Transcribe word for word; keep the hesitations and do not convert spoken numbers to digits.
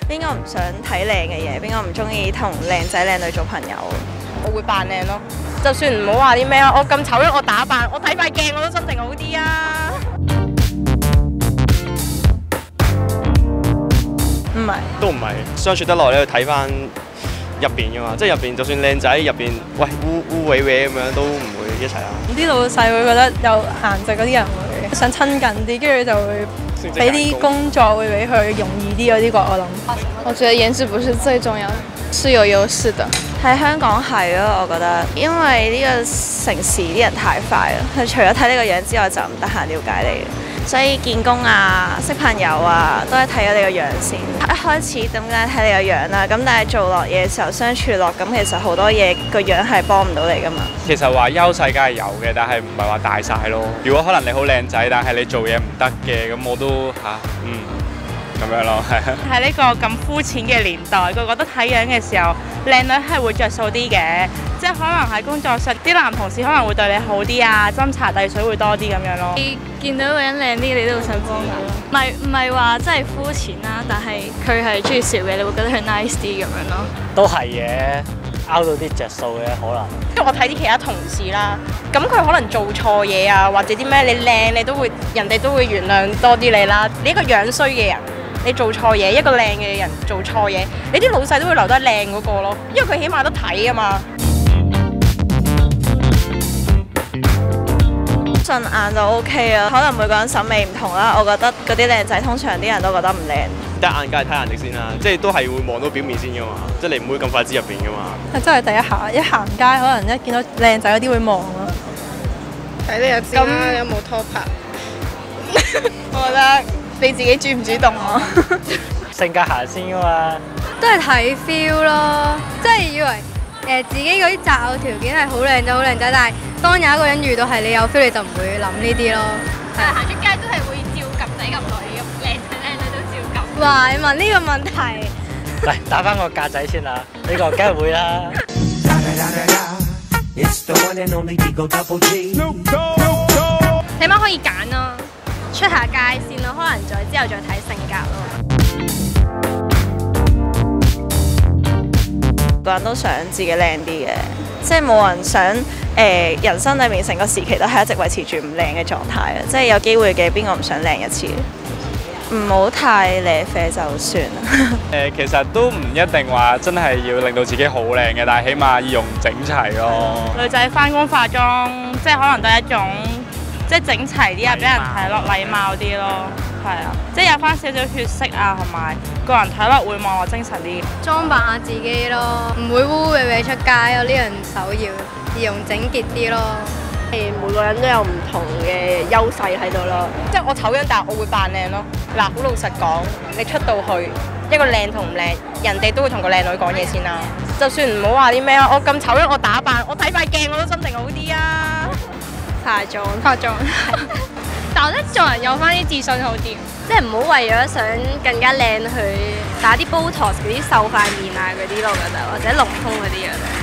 邊個唔想睇靚嘅嘢？邊個唔中意同靚仔靚女做朋友？ 我會扮靚咯，就算唔好話啲咩，我咁醜樣我打扮，我睇塊鏡我都心情好啲啊！ 唔係， 都唔係相處得耐咧，睇翻入邊噶嘛，即係入邊就算靚仔入邊，喂污污穢穢咁樣都唔會一齊啦。 啲老細會覺得有顏值嗰啲人會想親近啲，跟住就會俾啲工作會俾佢容易啲嗰啲個我諗。 我覺得顏值不是最重要的，是有優勢的。 喺香港係咯，我覺得，因為呢個城市啲人太快啦，佢除咗睇呢個樣之外，就唔得閒了解你。所以見工啊、識朋友啊，都係睇咗你個樣先。一開始點解睇你個樣啦？咁但係做落嘢嘅時候相處落，咁其實好多嘢個樣係幫唔到你噶嘛。 其實話優勢梗係有嘅，但係唔係話大晒咯。如果可能你好靚仔，但係你做嘢唔得嘅，咁我都嚇、啊、嗯咁樣咯，係。 喺呢個咁膚淺嘅年代，佢覺得睇樣嘅時候，靚女係會着數啲嘅，即係可能喺工作上啲男同事可能會對你好啲啊，斟茶遞水會多啲咁樣咯。 你見到個人靚啲，你都會想幫佢咯。唔係唔係話真係膚淺啦，但係佢係中意笑嘅，你會覺得佢 nice 啲咁樣咯。 都係嘅，拗到啲着數嘅可能。 因為我睇啲其他同事啦，咁佢可能做錯嘢啊，或者啲咩你靚，你都會人哋都會原諒多啲你啦。你一個樣衰嘅人，你做錯嘢，一個靚嘅人做錯嘢，你啲老細都會留得靚嗰個咯，因為佢起碼有得睇啊嘛。 順眼就 OK 啊，可能每個人審美唔同啦。我覺得嗰啲靚仔通常啲人都覺得唔靚。 第一眼梗係睇顏值先啦，即係都係會望到表面先噶嘛，即係你唔會咁快知入邊噶嘛。 係真係第一下一行街，可能一見到靚仔嗰啲會望咯。 睇你就知啦，有冇拖拍？ 我覺得你自己主唔主動啊？ 性格行先噶嘛。 都係睇 feel 咯，即係以為誒、呃、自己嗰啲擇偶條件係好靚仔好靚仔，但係當有一個人遇到係你有 feel，你就唔會諗呢啲咯。 係行出街都係會照及仔及女咁，靚仔靚女都照及。 哇！你問呢個問題， 嚟打翻個格仔先啦，呢個梗係會啦。 起碼可以揀咯，出下街先咯，可能再之後再睇性格咯。 個人都想自己靚啲嘅，即係冇人想誒、呃、人生裏面成個時期都係一直維持住唔靚嘅狀態啊！即係有機會嘅，邊個唔想靚一次？唔好太靚啡就算啦。 誒，其實都唔一定話真係要令到自己好靚嘅，但係起碼要用整齊咯。 女仔翻工化妝，即係可能都係一種即係整齊啲啊，俾人睇落禮貌啲咯。係啊，即係有翻少少血色啊，同埋個人睇落會望落精神啲。 裝扮下自己咯，唔會污污穢穢出街咯，呢樣首要，儀容整潔啲咯。 誒，每個人都有唔同嘅優勢喺度咯。即係我醜樣，但係我會扮靚咯。嗱，好老實講，你出到去一個靚同唔靚，人哋都會同個靚女講嘢先啦。就算唔好話啲咩啊，我咁醜樣，我打扮，我睇塊鏡我都心情好啲啊。 化妝， 化妝。但我覺得做人有翻啲自信好啲， 即係唔好為咗想更加靚去打啲 Botox 嗰啲瘦塊面啊嗰啲咯，我覺得或者隆胸嗰啲啊。